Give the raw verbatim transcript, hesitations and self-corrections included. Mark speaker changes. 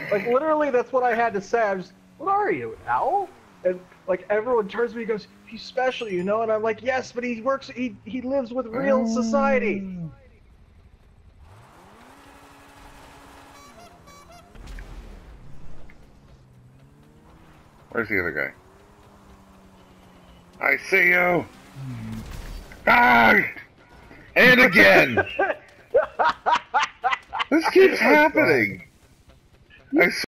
Speaker 1: Like, literally, that's what I had to say. I was, what are you, an owl? And, like, everyone turns to me and goes, he's special, you know? And I'm like, yes, but he works, he, he lives with real society.
Speaker 2: Where's the other guy? I see you! Ah! And again! This keeps happening! I